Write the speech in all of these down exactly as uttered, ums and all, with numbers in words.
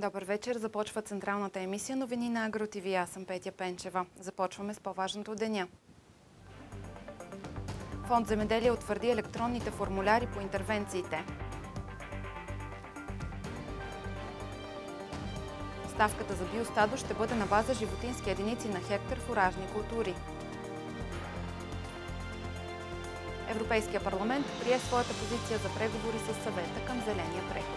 Добър вечер. Започва централната емисия новини на Агро Т В. Аз съм Петя Пенчева. Започваме с по-важното от деня. Фонд Земеделие утвърди електронните формуляри по интервенциите. Ставката за биостадо ще бъде на база животински единици на хектар фуражни култури. Европейския парламент прие своята позиция за преговори с съвета към зеления преход.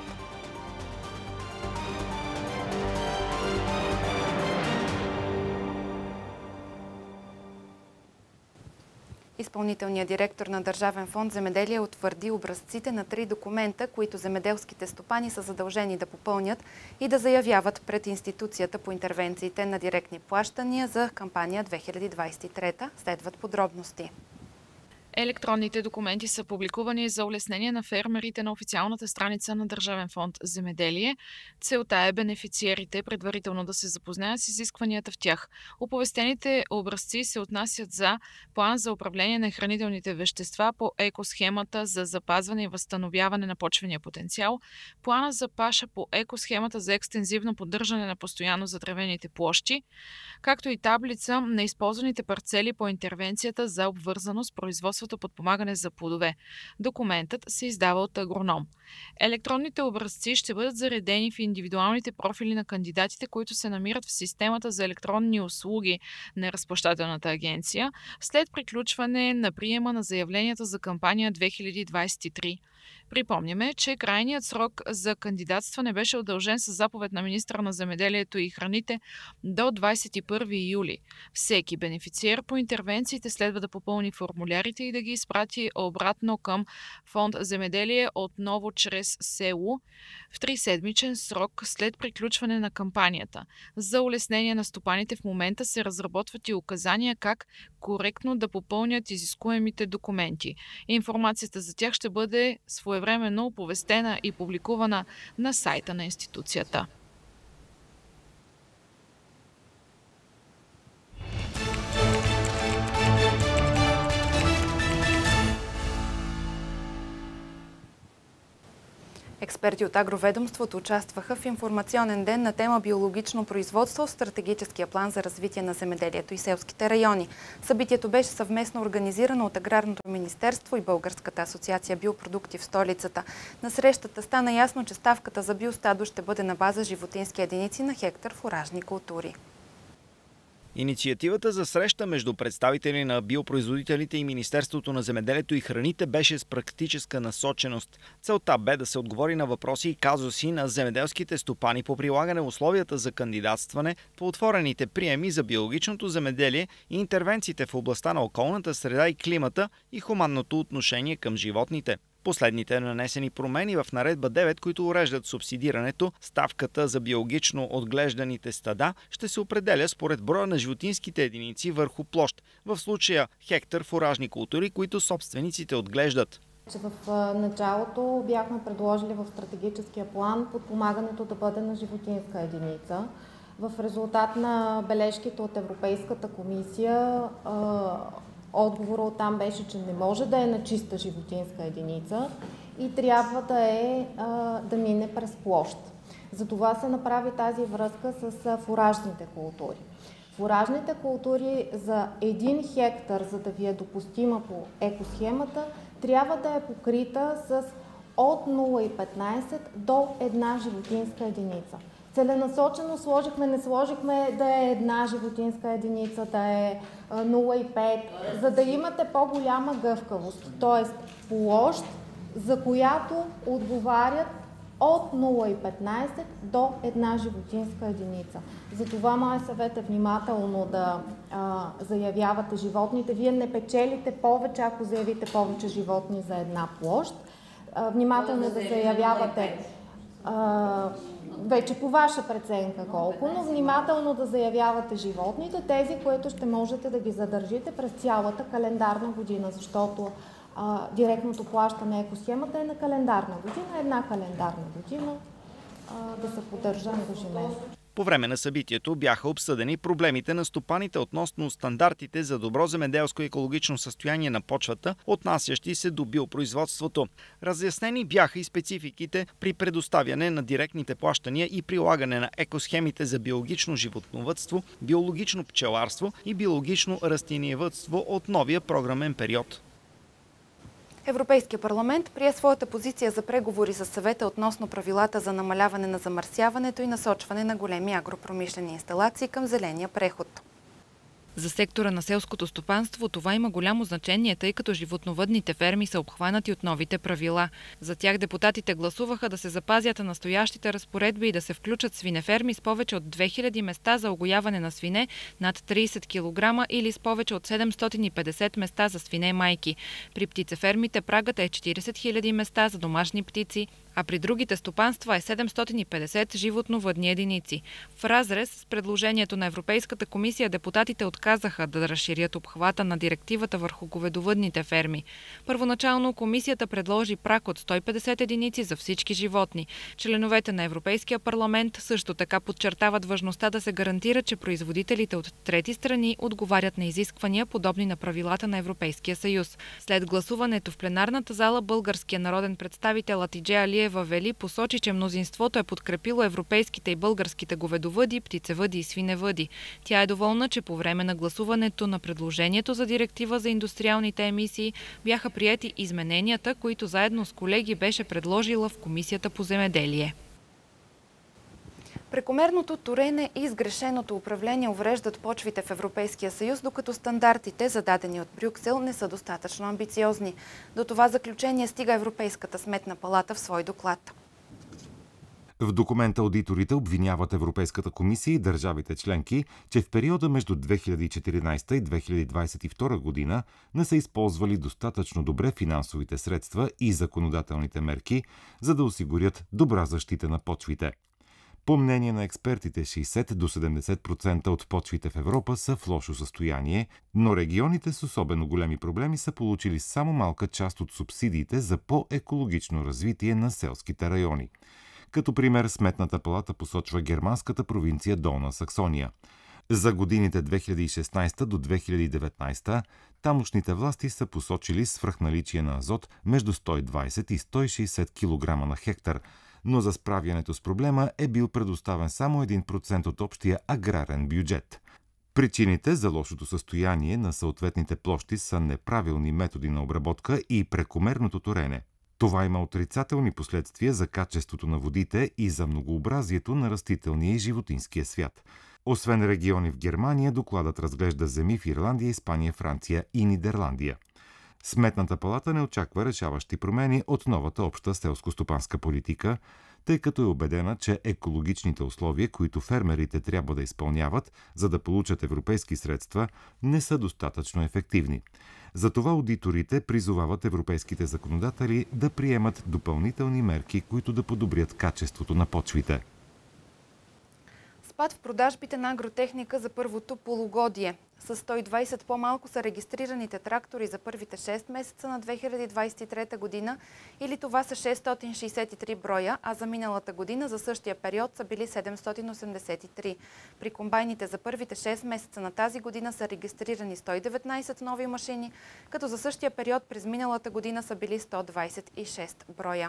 Изпълнителният директор на Държавен фонд Земеделие утвърди образците на три документа, които земеделските стопани са задължени да попълнят и да заявяват пред институцията по интервенциите на директни плащания за кампания две хиляди двадесет и трета. Следват подробности. Електронните документи са публикувани за улеснение на фермерите на официалната страница на Държавен фонд Земеделие. Целта е бенефициерите предварително да се запознаят с изискванията в тях. Оповестените образци се отнасят за план за управление на хранителните вещества по екосхемата за запазване и възстановяване на почвения потенциал, плана за паша по екосхемата за екстензивно поддържане на постоянно затревените площи, както и таблица на използваните парцели по интервенцията за обвързаност, производство подпомагане за плодове. Документът се издава от агроном. Електронните образци ще бъдат заредени в индивидуалните профили на кандидатите, които се намират в системата за електронни услуги на Разплащателната агенция след приключване на приема на заявленията за кампания две хиляди двадесет и трета. Припомняме, че крайният срок за кандидатстване беше удължен с заповед на министъра на земеделието и храните до двадесет и първи юли. Всеки бенефициер по интервенциите следва да попълни формулярите и да ги изпрати обратно към фонд Земеделие отново чрез СЕУ в триседмичен срок след приключване на кампанията. За улеснение на стопаните в момента се разработват и указания как коректно да попълнят изискуемите документи. Информацията за тях ще бъде своевременно оповестена и публикувана на сайта на институцията. Експерти от агроведомството участваха в информационен ден на тема биологично производство в стратегическия план за развитие на земеделието и селските райони. Събитието беше съвместно организирано от Аграрното министерство и Българската асоциация биопродукти в столицата. На срещата стана ясно, че ставката за биостадо ще бъде на база животински единици на хектар фуражни култури. Инициативата за среща между представители на биопроизводителите и Министерството на земеделието и храните беше с практическа насоченост. Целта бе да се отговори на въпроси и казуси на земеделските стопани по прилагане условията за кандидатстване по отворените приеми за биологичното земеделие и интервенциите в областта на околната среда и климата и хуманното отношение към животните. Последните нанесени промени в наредба девет, които уреждат субсидирането, ставката за биологично отглежданите стада ще се определя според броя на животинските единици върху площ, в случая хектар фуражни култури, които собствениците отглеждат. В началото бяхме предложили в стратегическия план подпомагането да бъде на животинска единица. В резултат на бележките от Европейската комисия, отговорът оттам беше, че не може да е на чиста животинска единица и трябва да, е, да мине през площ. Затова се направи тази връзка с фуражните култури. Фуражните култури за един хектар, за да ви е допустима по екосхемата, трябва да е покрита с от нула цяло петнадесет до една животинска единица. Целенасочено сложихме, не сложихме да е една животинска единица, да е нула цяло пет, за да имате по-голяма гъвкавост, т.е. площ, за която отговарят от нула цяло петнадесет до една животинска единица. Затова моят съвет е внимателно да а, заявявате животните. Вие не печелите повече, ако заявите повече животни за една площ. А, внимателно да заявявате а, вече по ваша преценка колко, но внимателно да заявявате животните, тези, които ще можете да ги задържите през цялата календарна година, защото а, директното плащане екосхемата е на календарна година, една календарна година а, да се поддържа ангажимент. По време на събитието бяха обсъдени проблемите на стопаните относно стандартите за добро земеделско и екологично състояние на почвата, отнасящи се до биопроизводството. Разяснени бяха и спецификите при предоставяне на директните плащания и прилагане на екосхемите за биологично животновъдство, биологично пчеларство и биологично растениевъдство от новия програмен период. Европейския парламент прие своята позиция за преговори с съвета относно правилата за намаляване на замърсяването и насочване на големи агропромишлени инсталации към зеления преход. За сектора на селското стопанство това има голямо значение, тъй като животновъдните ферми са обхванати от новите правила. За тях депутатите гласуваха да се запазят настоящите разпоредби и да се включат свинеферми с повече от две хиляди места за угояване на свине над трийсет килограма или с повече от седемстотин и петдесет места за свине майки. При птицефермите прагът е четирийсет хиляди места за домашни птици, а при другите стопанства е седемстотин и петдесет животновъдни единици. В разрез с предложението на Европейската комисия депутатите отказаха да разширят обхвата на директивата върху говедовъдните ферми. Първоначално комисията предложи праг от сто и петдесет единици за всички животни. Членовете на Европейския парламент също така подчертават важността да се гарантира, че производителите от трети страни отговарят на изисквания, подобни на правилата на Европейския съюз. След гласуването в пленарната зала българският народен представител Атидже Алиева Вели посочи, че мнозинството е подкрепило европейските и българските говедовъди, птицевъди и свиневъди. Тя е доволна, че по време на гласуването на предложението за директива за индустриалните емисии бяха приети измененията, които заедно с колеги беше предложила в Комисията по земеделие. Прекомерното торене и сгрешеното управление увреждат почвите в Европейския съюз, докато стандартите, зададени от Брюксел, не са достатъчно амбициозни. До това заключение стига Европейската сметна палата в свой доклад. В документа аудиторите обвиняват Европейската комисия и държавите членки, че в периода между две хиляди и четиринадесета и две хиляди двадесет и втора година не са използвали достатъчно добре финансовите средства и законодателните мерки, за да осигурят добра защита на почвите. По мнение на експертите, шейсет до седемдесет процента от почвите в Европа са в лошо състояние, но регионите с особено големи проблеми са получили само малка част от субсидиите за по-екологично развитие на селските райони. Като пример, Сметната палата посочва германската провинция Долна Саксония. За годините две хиляди и шестнадесета до две хиляди и деветнадесета тамошните власти са посочили свръхналичие на азот между сто и двадесет и сто и шейсет килограма на хектар, но за справянето с проблема е бил предоставен само един процент от общия аграрен бюджет. Причините за лошото състояние на съответните площи са неправилни методи на обработка и прекомерното торене. Това има отрицателни последствия за качеството на водите и за многообразието на растителния и животинския свят. Освен региони в Германия, докладът разглежда земи в Ирландия, Испания, Франция и Нидерландия. Сметната палата не очаква решаващи промени от новата обща селско-стопанска политика, тъй като е убедена, че екологичните условия, които фермерите трябва да изпълняват, за да получат европейски средства, не са достатъчно ефективни. Затова аудиторите призовават европейските законодатели да приемат допълнителни мерки, които да подобрят качеството на почвите. Спад в продажбите на агротехника за първото полугодие. С сто и двадесет по-малко са регистрираните трактори за първите шест месеца на две хиляди двадесет и трета година, или това са шестстотин шейсет и три броя, а за миналата година за същия период са били седемстотин осемдесет и три. При комбайните за първите шест месеца на тази година са регистрирани сто и деветнадесет нови машини, като за същия период през миналата година са били сто двадесет и шест броя.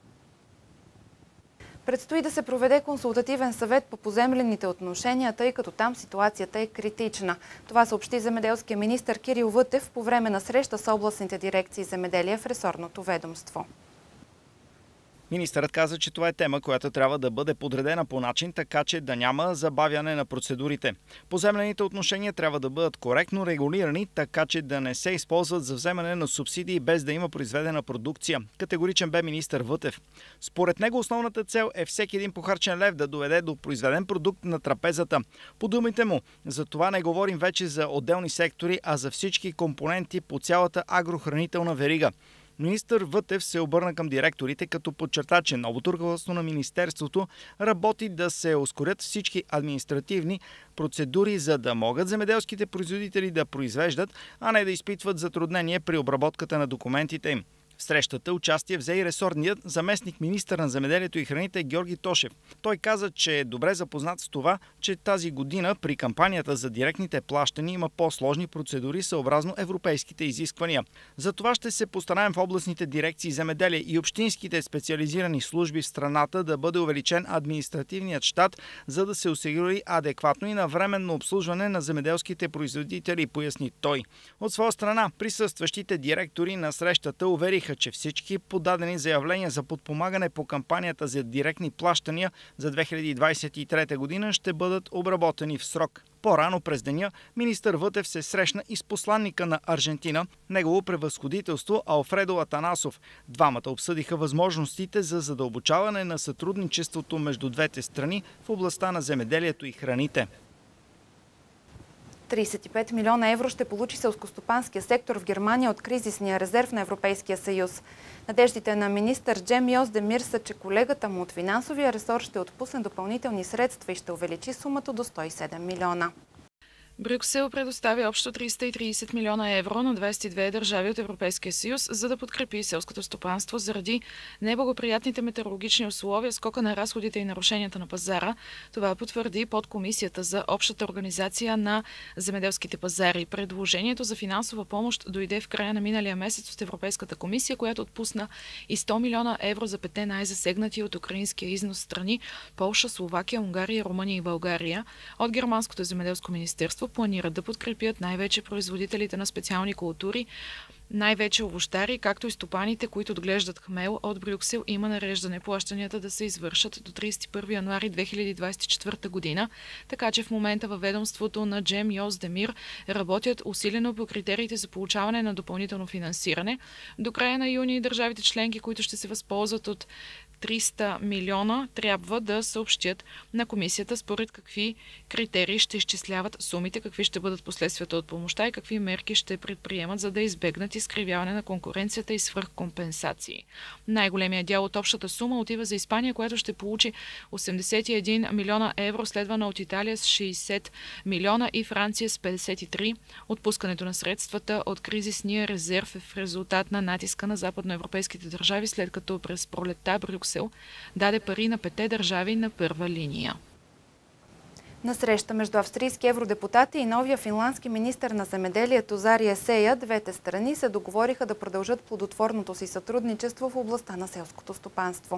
Предстои да се проведе консултативен съвет по поземлените отношения, тъй като там ситуацията е критична. Това съобщи земеделския министър Кирил Вътев по време на среща с областните дирекции земеделие в ресорното ведомство. Министърът каза, че това е тема, която трябва да бъде подредена по начин, така че да няма забавяне на процедурите. Поземлените отношения трябва да бъдат коректно регулирани, така че да не се използват за вземане на субсидии без да има произведена продукция. Категоричен бе министър Вътев. Според него основната цел е всеки един похарчен лев да доведе до произведен продукт на трапезата. По думите му, за това не говорим вече за отделни сектори, а за всички компоненти по цялата агрохранителна верига. Министър Вътев се обърна към директорите, като подчерта, че новото ръководство на министерството работи да се ускорят всички административни процедури, за да могат земеделските производители да произвеждат, а не да изпитват затруднение при обработката на документите им. В срещата участие взе и ресорният заместник министър на земеделието и храните Георги Тошев. Той каза, че е добре запознат с това, че тази година при кампанията за директните плащания има по-сложни процедури съобразно европейските изисквания. За това ще се постараем в областните дирекции земеделие и общинските специализирани служби в страната да бъде увеличен административният щат, за да се осигури адекватно и навременно обслужване на земеделските производители, поясни той. От своя страна, присъстващите директори на срещата увериха, че всички подадени заявления за подпомагане по кампанията за директни плащания за две хиляди двадесет и трета година ще бъдат обработени в срок. По-рано през деня министър Вътев се срещна и с посланника на Аржентина, негово превъзходителство Алфредо Атанасов. Двамата обсъдиха възможностите за задълбочаване на сътрудничеството между двете страни в областта на земеделието и храните. тридесет и пет милиона евро ще получи селскостопанския сектор в Германия от кризисния резерв на Европейския съюз. Надеждите на министър Джем Йоздемир са, че колегата му от финансовия ресор ще отпусне допълнителни средства и ще увеличи сумата до сто и седем милиона. Брюксел предоставя общо триста и тридесет милиона евро на двадесет и две държави от Европейския съюз, за да подкрепи селското стопанство заради неблагоприятните метеорологични условия, скока на разходите и нарушенията на пазара. Това потвърди подкомисията за общата организация на земеделските пазари. Предложението за финансова помощ дойде в края на миналия месец от Европейската комисия, която отпусна и сто милиона евро за пете най-засегнати от украинския износ страни – Полша, Словакия, Унгария, Румъния и България. От Германското земеделско министерство планират да подкрепят най-вече производителите на специални култури, най-вече овощари, както и стопаните, които отглеждат хмел. От Брюксел има нареждане плащанията да се извършат до тридесет и първи януари две хиляди двадесет и четвърта година, така че в момента във ведомството на Джем Йоздемир работят усилено по критериите за получаване на допълнително финансиране. До края на юни държавите членки, които ще се възползват от триста милиона, трябва да съобщят на комисията според какви критерии ще изчисляват сумите, какви ще бъдат последствията от помощта и какви мерки ще предприемат, за да избегнат изкривяване на конкуренцията и свръхкомпенсации. Най-големият дял от общата сума отива за Испания, която ще получи осемдесет и един милиона евро, следвана от Италия с шейсет милиона и Франция с петдесет и три. Отпускането на средствата от кризисния резерв е в резултат на натиска на западноевропейските държави, след като през пролетта Брюксел даде пари на пете държави на първа линия. На среща между австрийски евродепутати и новия финландски министър на земеделието Зари Есея, двете страни се договориха да продължат плодотворното си сътрудничество в областта на селското стопанство.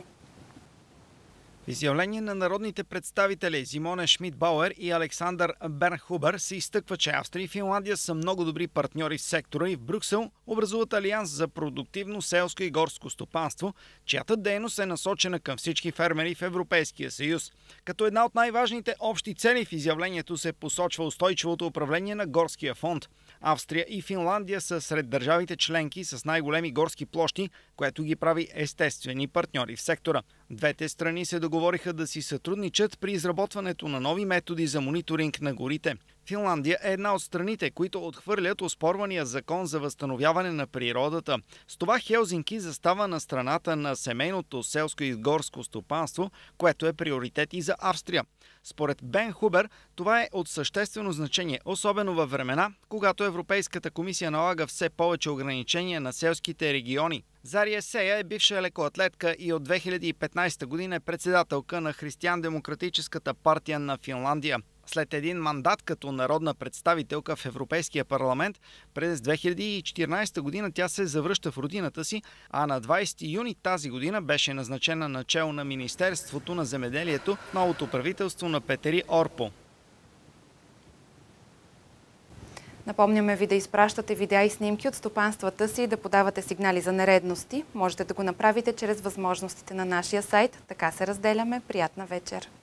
В изявление на народните представители Зимоне Шмидт-Бауер и Александър Бернхубер се изтъква, че Австрия и Финландия са много добри партньори в сектора и в Брюксел образуват алианс за продуктивно селско и горско стопанство, чиято дейност е насочена към всички фермери в Европейския съюз. Като една от най-важните общи цели в изявлението се посочва устойчивото управление на горския фонд. Австрия и Финландия са сред държавите членки с най-големи горски площи, което ги прави естествени партньори в сектора. Двете страни се договориха да си сътрудничат при изработването на нови методи за мониторинг на горите. Финландия е една от страните, които отхвърлят оспорвания закон за възстановяване на природата. С това Хелзинки застава на страната на семейното селско и горско стопанство, което е приоритет и за Австрия. Според Бен Хубер, това е от съществено значение, особено във времена, когато Европейската комисия налага все повече ограничения на селските региони. Зари Есея е бивша лекоатлетка и от две хиляди и петнадесета година е председателка на Християн-демократическата партия на Финландия. След един мандат като народна представителка в Европейския парламент, през две хиляди и четиринадесета година тя се завръща в родината си, а на двадесети юни тази година беше назначена начело на Министерството на земеделието в новото правителство на Петери Орпо. Напомняме ви да изпращате видеа и снимки от стопанствата си и да подавате сигнали за нередности. Можете да го направите чрез възможностите на нашия сайт. Така се разделяме. Приятна вечер!